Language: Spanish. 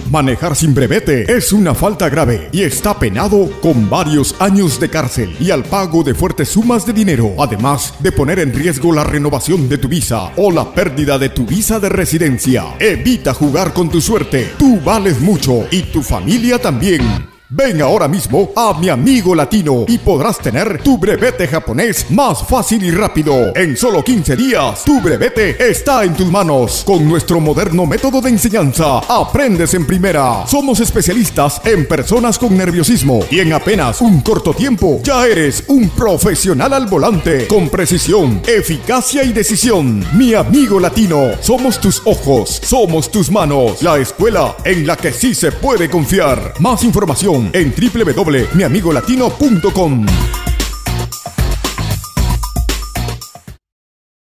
Manejar sin brevete es una falta grave y está penado con varios años de cárcel y al pago de fuertes sumas de dinero, además de poner en riesgo la renovación de tu visa o la pérdida de tu visa de residencia. Evita jugar con tu suerte. Tú vales mucho y tu familia también. Ven ahora mismo a Mi Amigo Latino y podrás tener tu brevete japonés más fácil y rápido. En solo 15 días, tu brevete está en tus manos. Con nuestro moderno método de enseñanza, aprendes en primera. Somos especialistas en personas con nerviosismo y en apenas un corto tiempo ya eres un profesional al volante. Con precisión, eficacia y decisión. Mi Amigo Latino, somos tus ojos, somos tus manos. La escuela en la que sí se puede confiar. Más información en www.miamigolatino.com.